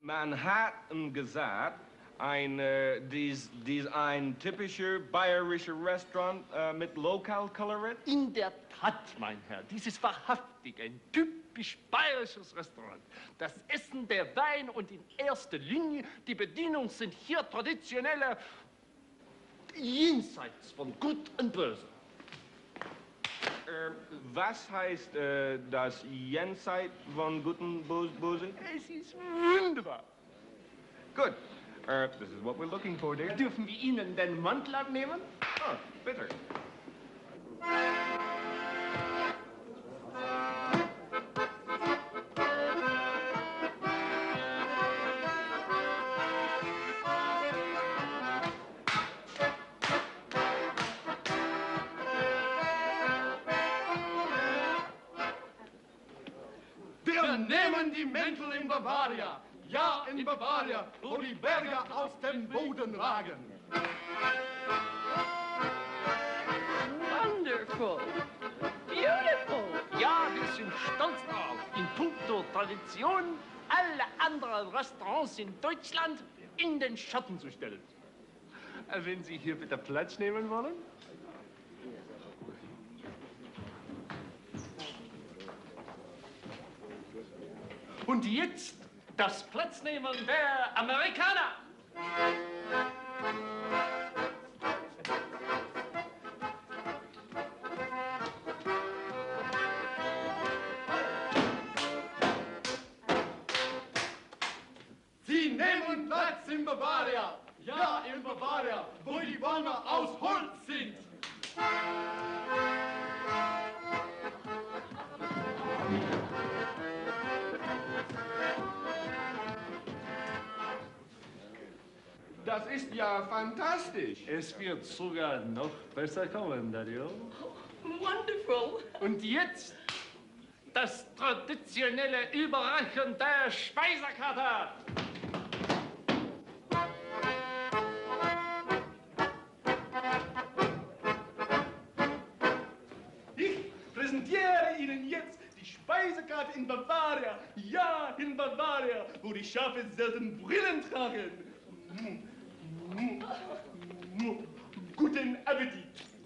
Manhattan gesagt, ein typischer bayerischer Restaurant mit Lokalkolorit? In der Tat, mein Herr, dies ist wahrhaftig ein typisch bayerisches Restaurant. Das Essen, der Wein und in erster Linie die Bedienung sind hier traditionelle jenseits von Gut und Böse. Was heißt das Jenseits von Gut und Böse? Es ist wunderbar. Good. This is what we're looking for, dear. Dürfen wir Ihnen den Mantel abnehmen? Oh, bitte. Wir nehmen die Mäntel in Bavaria. Ja, in Bavaria, wo die Berge aus dem Boden ragen. Wonderful. Beautiful. Ja, wir sind stolz drauf. In puncto Tradition, alle anderen Restaurants in Deutschland in den Schatten zu stellen. Wenn Sie hier bitte Platz nehmen wollen. Und jetzt das Platznehmen der Amerikaner. Sie nehmen Platz in Bavaria. Ja, in Bavaria, wo die Bäume aus Holz sind. Das ist ja fantastisch. Es wird sogar noch besser kommen, Dario. Wonderful. Und jetzt das traditionelle Überreichen der Speisekarte. Ich präsentiere Ihnen jetzt die Speisekarte in Bavaria. Ja, in Bavaria, wo die Schafe selten Brillen tragen. Guten Appetit.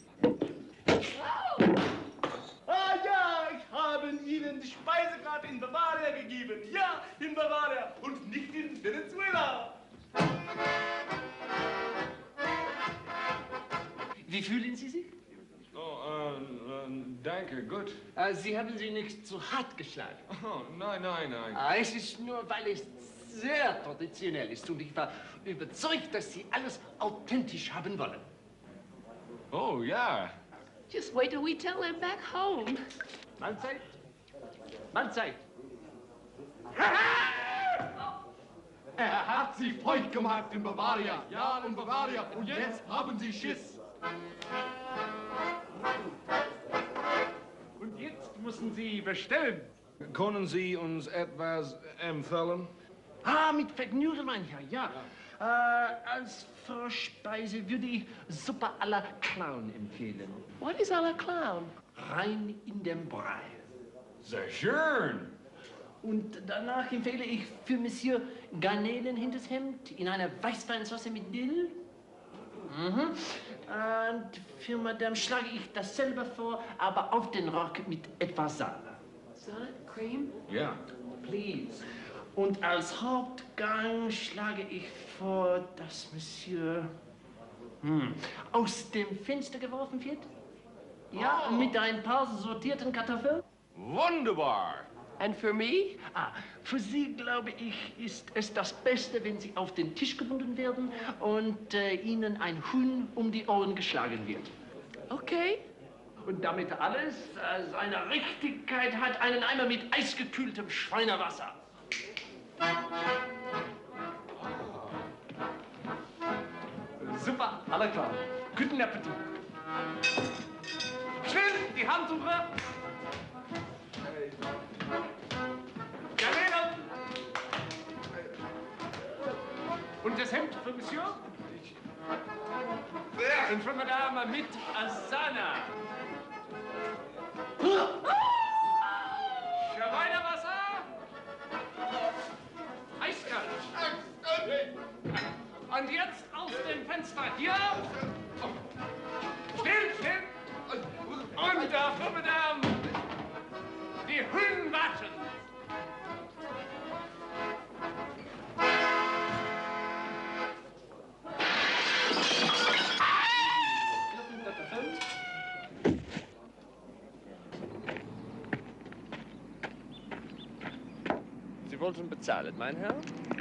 Ah ja, ich habe Ihnen die Speisekarte in Bavaria gegeben. Ja, in Bavaria und nicht in Venezuela. Wie fühlen Sie sich? Oh, danke, gut. Sie haben sie nicht zu hart geschlagen. Oh, nein. Es ist nur, weil es sehr traditionell ist und ich war überzeugt, dass Sie alles authentisch haben wollen. Oh, ja. Just wait till we tell him back home. Mahlzeit. Mahlzeit. Er hat sie feucht gemacht in Bavaria. Ja, in Bavaria. Und jetzt haben Sie Schiss. Und jetzt müssen Sie bestellen. Können Sie uns etwas empfehlen? Ah, mit Vergnügen, mein Herr, ja. Als Vorspeise würde ich Suppe à la Clown empfehlen. What is à la clown? Rein in den Brei. Sehr schön. Und danach empfehle ich für Monsieur Garnelen hinters Hemd in einer Weißweinsauce mit Dill. Und für Madame schlage ich dasselbe vor, aber auf den Rock mit etwas Sahne. Sahne? Cream? Ja. Please. Und als Hauptgang schlage ich vor, dass Monsieur aus dem Fenster geworfen wird. Ja, mit ein paar sortierten Kartoffeln. Wunderbar. And for me? Für Sie, glaube ich, ist es das Beste, wenn Sie auf den Tisch gebunden werden und Ihnen ein Huhn um die Ohren geschlagen wird. Okay. Und damit alles seine Richtigkeit hat, einen Eimer mit eisgekühltem Schweinewasser. Super, alle klar. Guten Appetit. Schnell, die Handtucher. Garnelen. Und das Hemd für Monsieur? Und für Madame mit Asana. Schweinewasser. Eiskalt. Und jetzt aus dem Fenster hier. Still, still. Und dafür, Madame. Die Hühn warten. Sie wollten bezahlen, mein Herr?